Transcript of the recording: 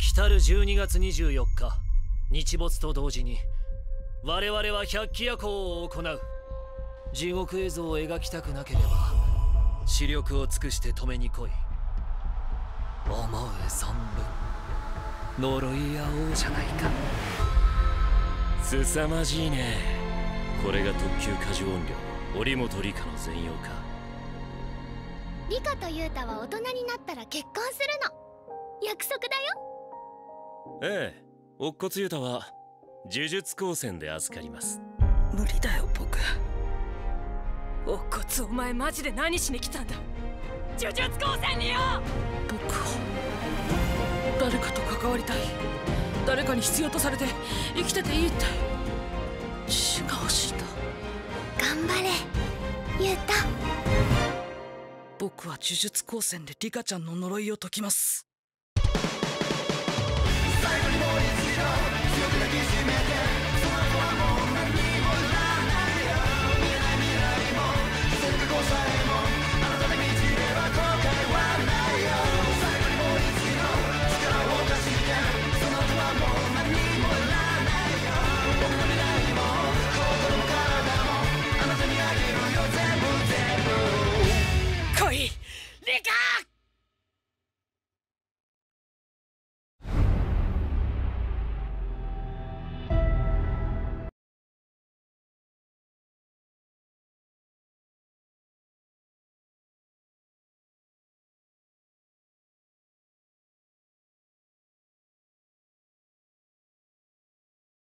来る12月24日、日没と同時に我々は百鬼夜行を行う。地獄絵図を描きたくなければ視力を尽くして止めに来い。思う存分呪い合おうじゃないか。 凄まじいね。これが特級過剰音量織本理香の全容か。 理香と雄太は大人になったら結婚するの。約束だよ。 ええ、乙骨雄太は呪術高専で預かります。 無理だよ僕。乙骨、お前マジで何しに来たんだ。呪術高専によ。僕は誰かと関わりたい。誰かに必要とされて生きてていいって自信が欲しいんだ。 頑張れ雄太。 僕は呪術高専でリカちゃんの呪いを解きます。 最後にもう一度強く抱きしめて、その後はもう何もならないよ。見えない未来もせっかくさえもあなたで満ちれば後悔はないよ。最後にもう一度力を貸して、その後はもう何もならないよ。僕の未来も心も体もあなたにあげるよ。全部全部来いリカ。